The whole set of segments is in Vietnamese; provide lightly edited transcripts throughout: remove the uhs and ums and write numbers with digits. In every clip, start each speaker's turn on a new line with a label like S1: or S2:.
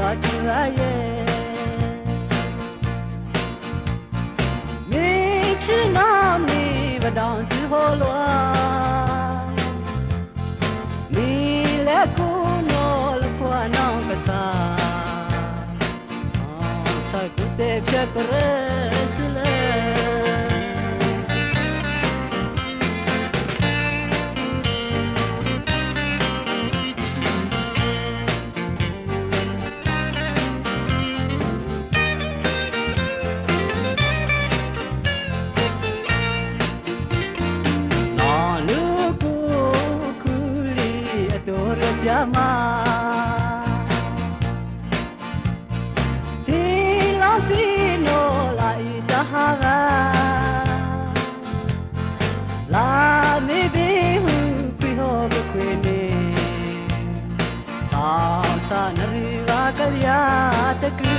S1: chua ye mi chi na mi ba dong tu ho lo mi le ku no lo kwa nong ka sa sa ku te pya kre sile Jama Filipino la itahaga la mi bihu piho kwene sa sa nariwa kalya takri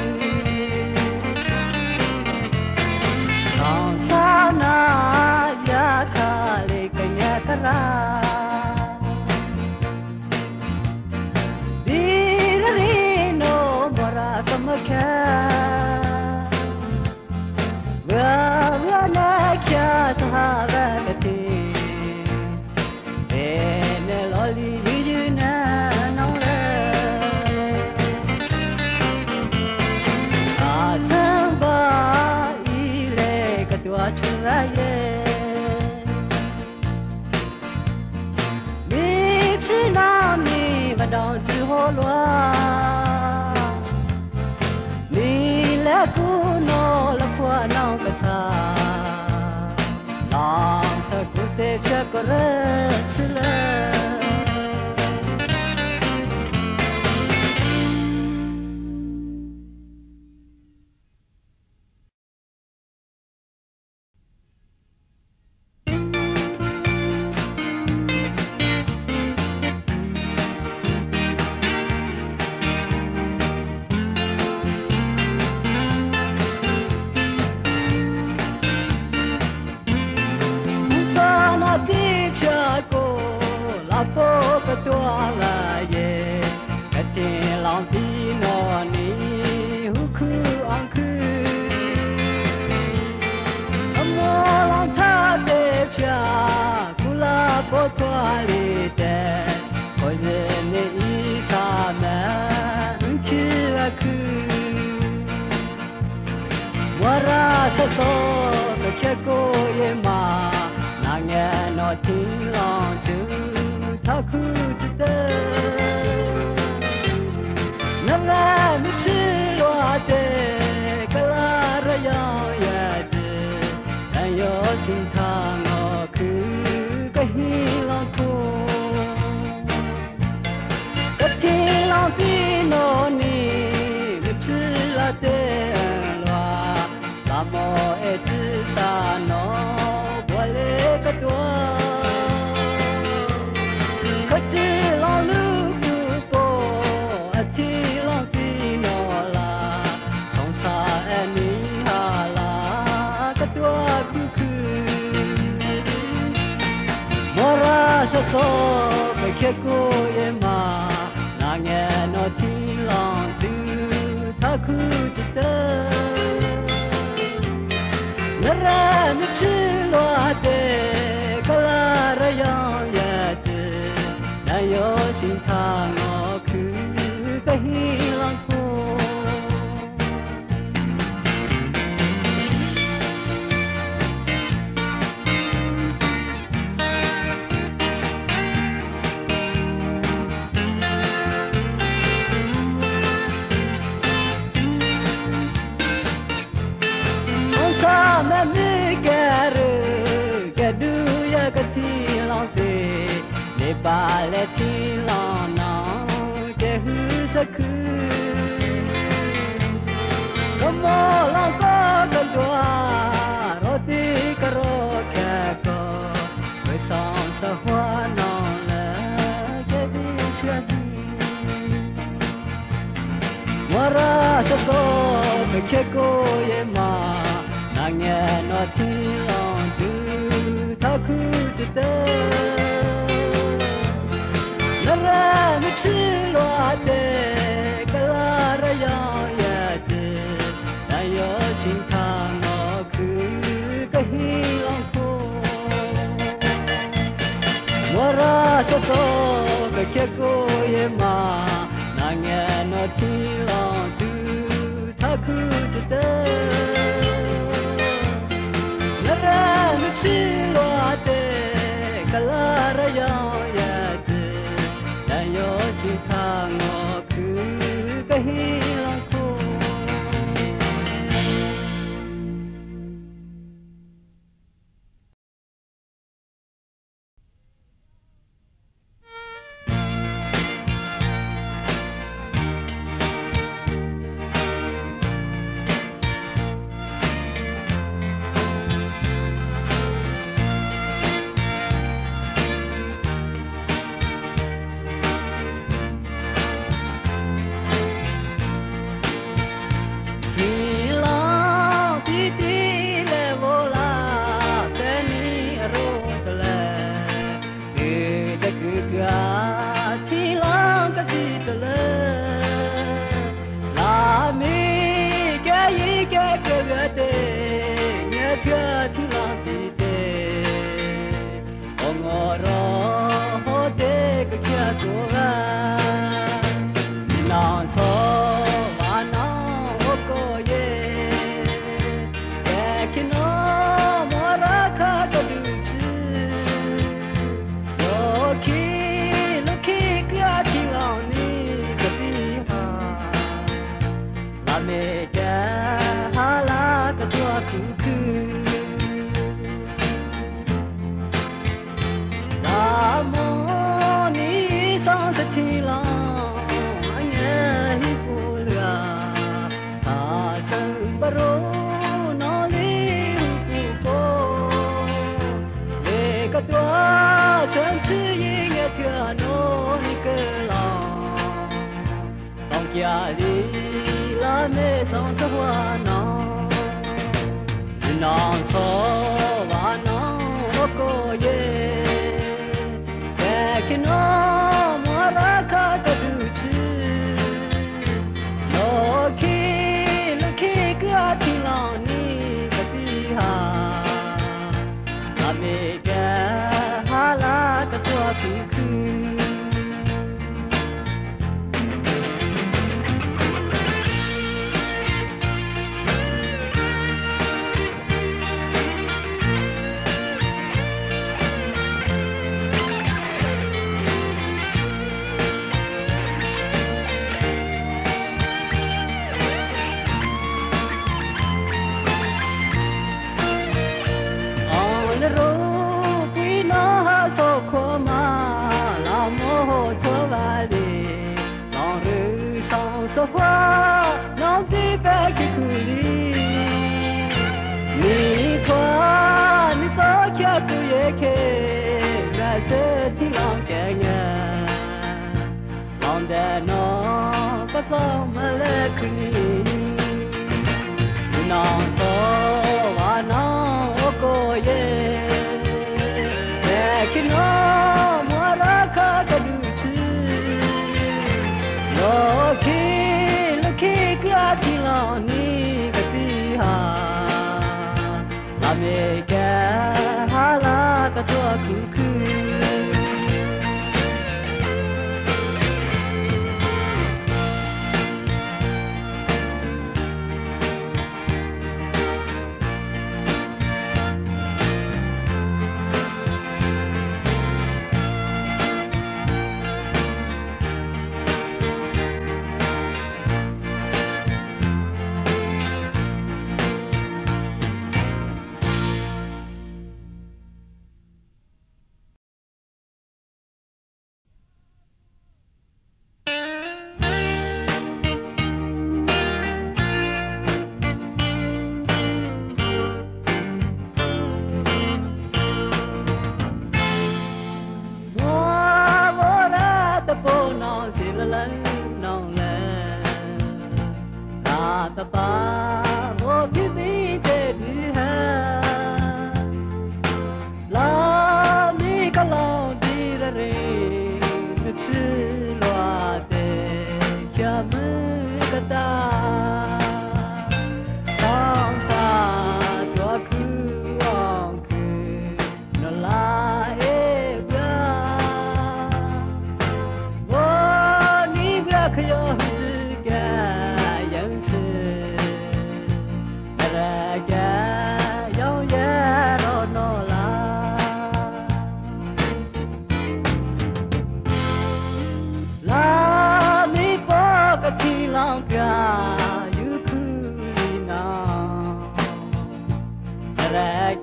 S1: sa sa na ya khale kanya kara Don't you hold on mi la ku no la kwa nong ka sa long sa ku te cha ko re chile Sato the keko ye ma nangya no tin long tu taku chite namla mi chi lo ate kala ra ya ya je dan yo sin tha ngo ku ka hi long ko ka ti long pi no ni mi chi la te mo e chi sa no bo le ka tua ka chi lo lu ku po a chi lo ti no la song sa e ni ha la ka tua ku ku mo ra sa to ka ke ko ye ma na nge no ti lo tu ta ku chi te Nara mi chi lo ate kala ra yang ya te na yo sin tha ngo khu ka hi lang ko ma mi garu gadu ya ka ti long te ne pa le ti long no ke hu sa ku mo long ko ka dwa ro ti ka ro ka ko we song sa hwa no la ke di sha di mara sa ko ke ko ye ma Nangya no ti long tu taku chite Nara mi chi lo ate kala to cái chiếc cô ye mà na nghe nó thi lòng tu tha khu cho tớ na ra nếp xí loa tê cả la ra yao ya tê đã yo chi tha ngõ cứ cái hi lòng cô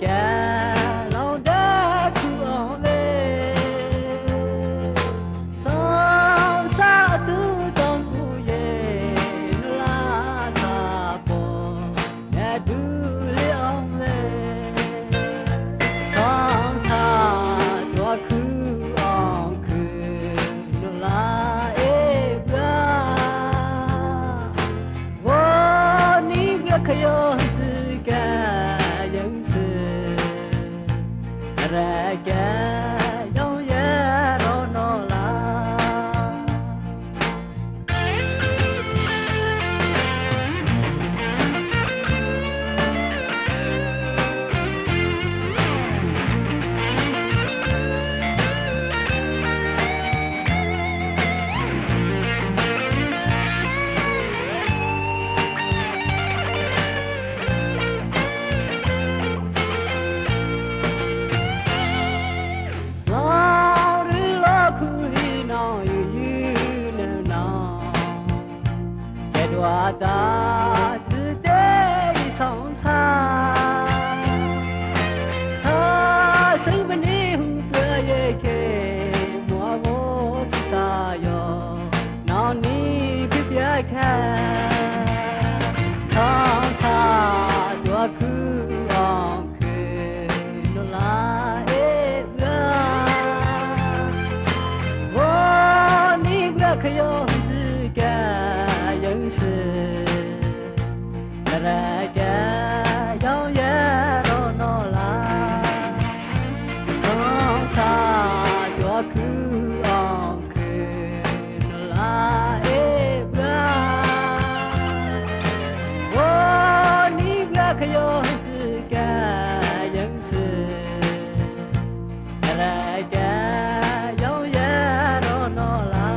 S1: lòng đã thương về sông xa tu trong buổi là xa bờ nhà du liang về sông xa tua khứ ông khứ là ê bia vô ni bia khayo Raga yang ya ronola ta từ đây sóng xa ta xây bên đi hùng bữa ye kê mùa vô thì xa yo non ni biết bia kha sóng xa tua cứ ông cứ nó là ê bia vô ni bia khayo từ cả những sự Raga yang ya ronola song sa tua khứ ông khứ la e bia wo ni bia khayo zu ka yang su Raga yang ya ronola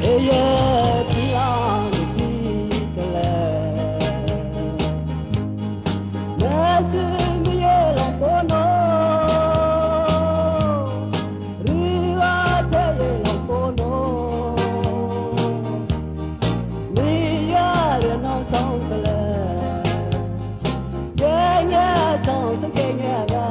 S1: ye ti lang ti te le ye su mi ye long ko no ri wa te ye long ko no mi ya le no song se le ye ye song se ye ye ga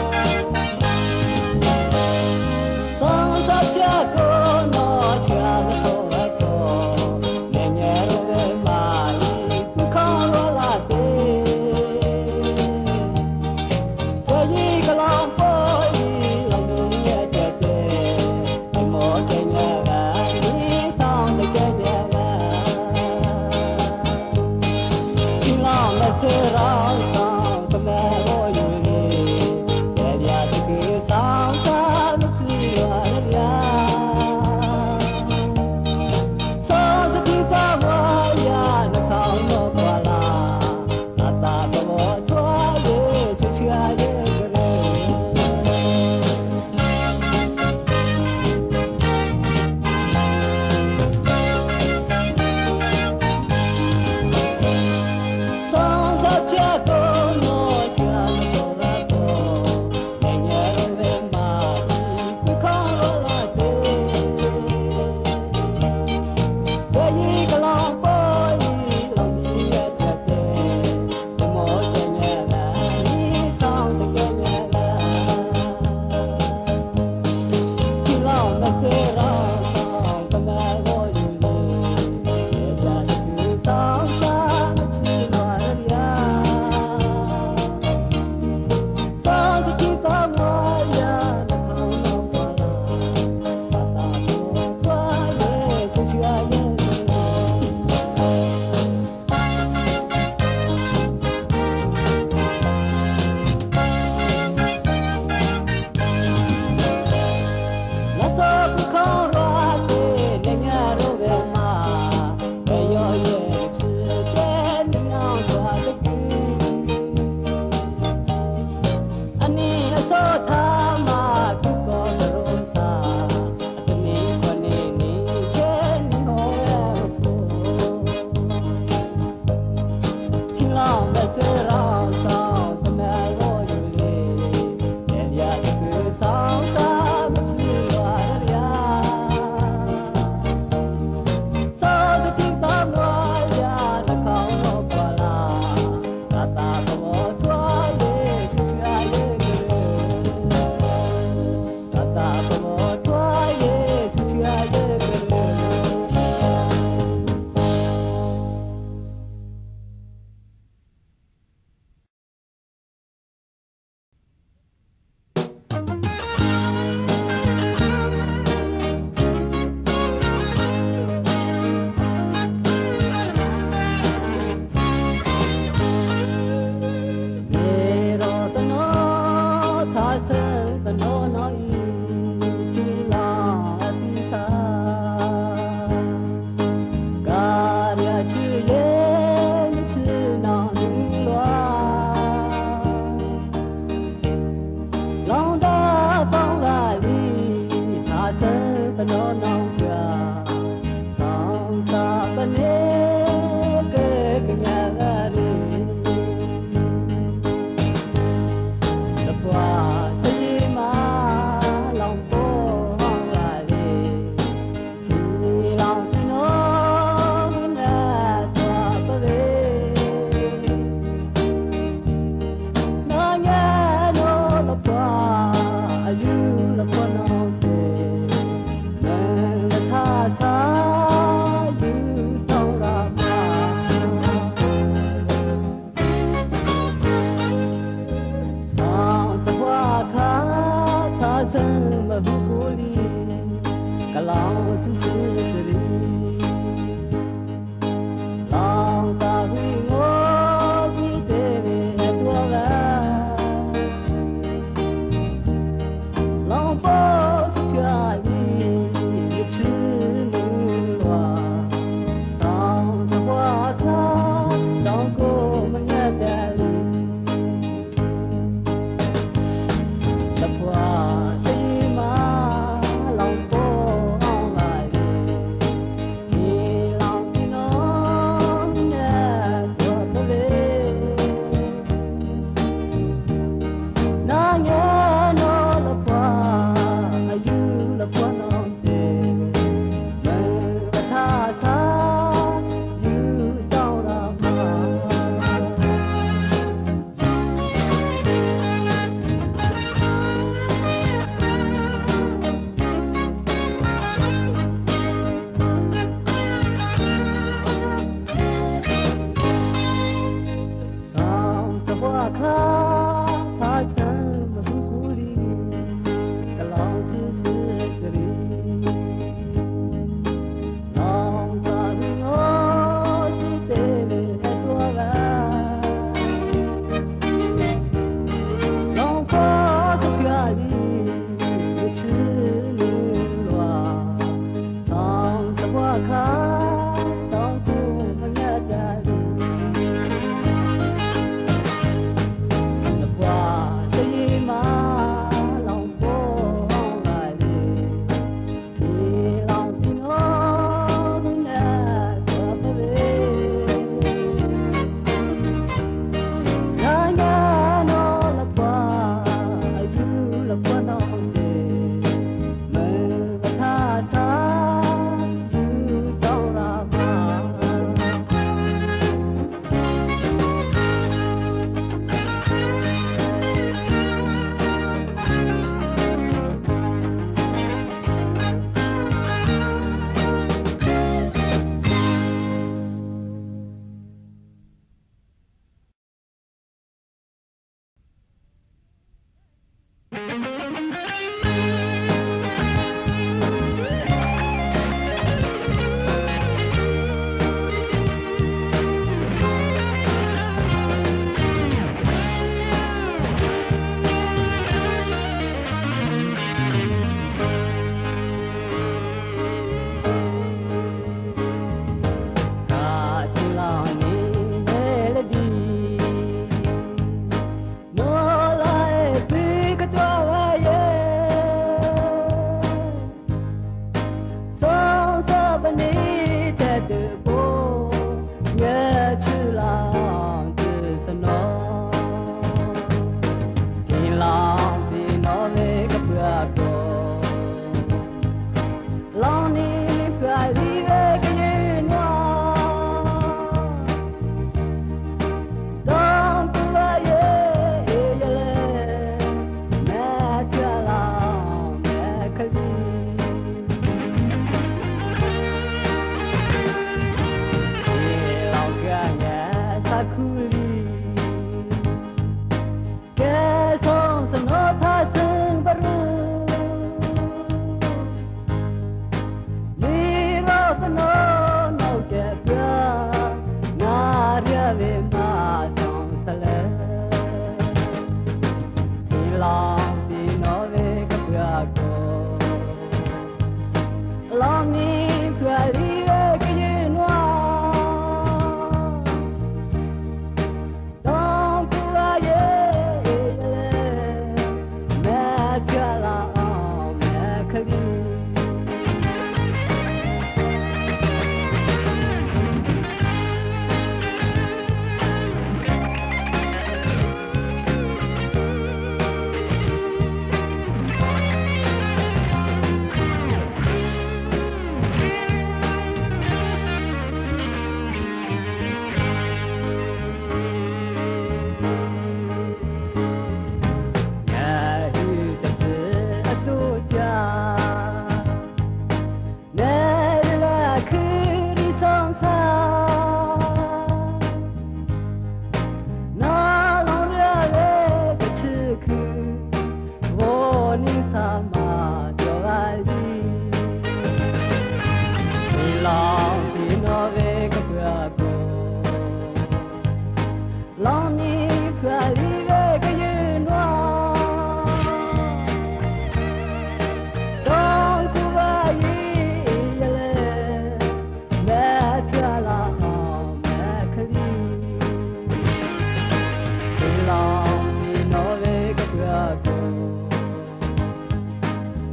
S1: Cha sân mà vu cô li cả lòng sự sự đi lòng ta huy ngô chỉ để về tua ga lòng bao sự chơi đi nhịp sự nương loa sao sao qua ta lòng cô mà nghe ta đi lập hoa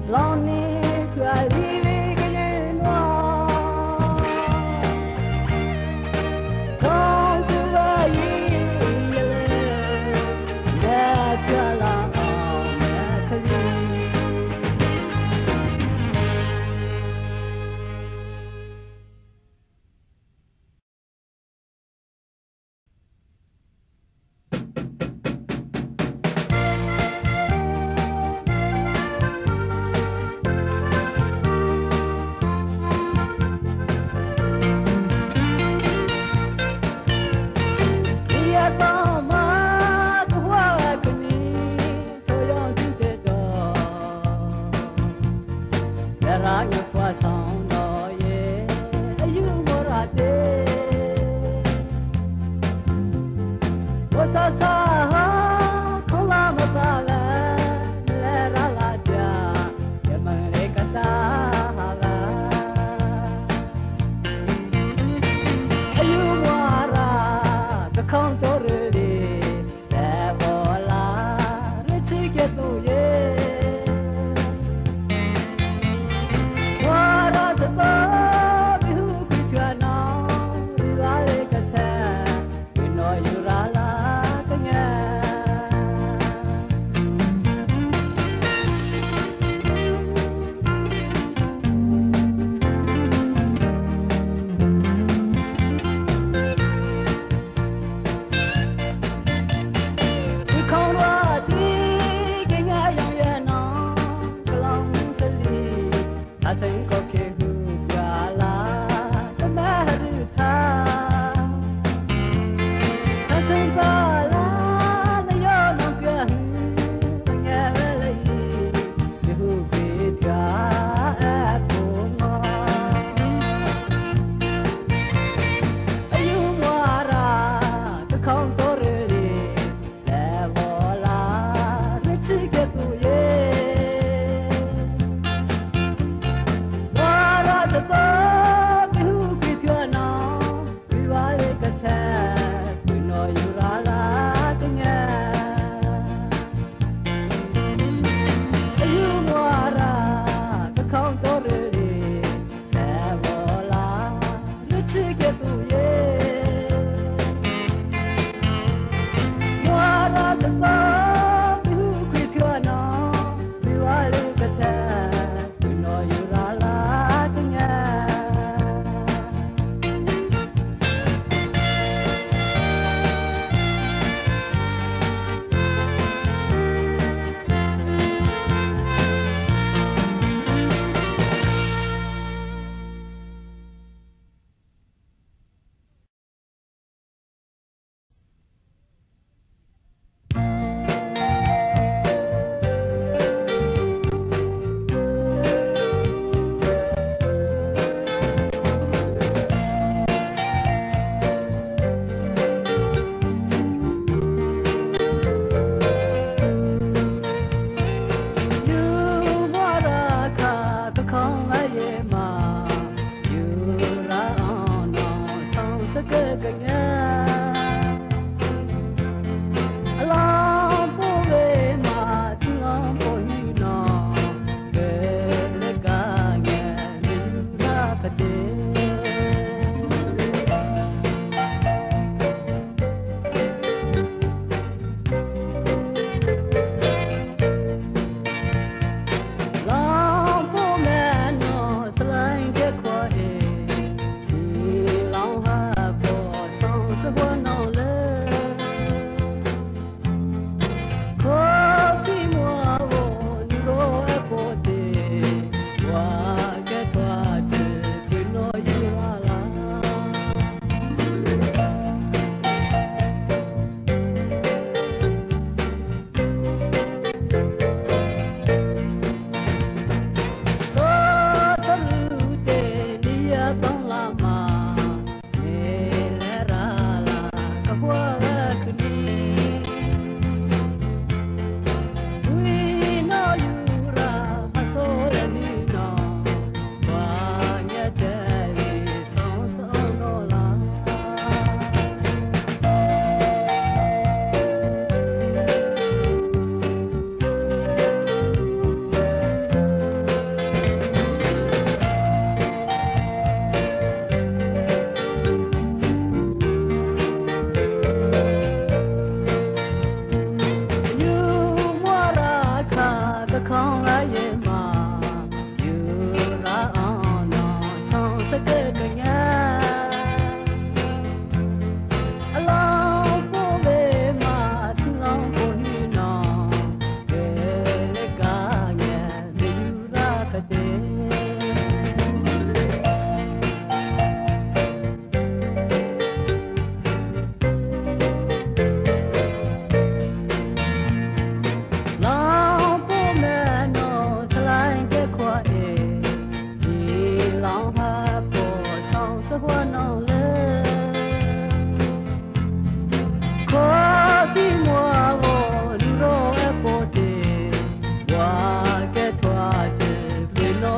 S1: Lonely cry living in one. Don't do a year, let your love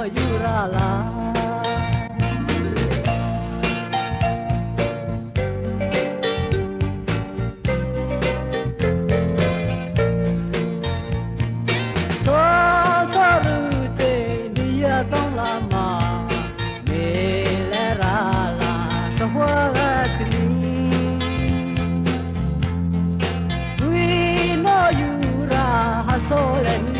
S1: yurala so so rute dia tong lama me le ra la to hwa ga kni we know yura ha so le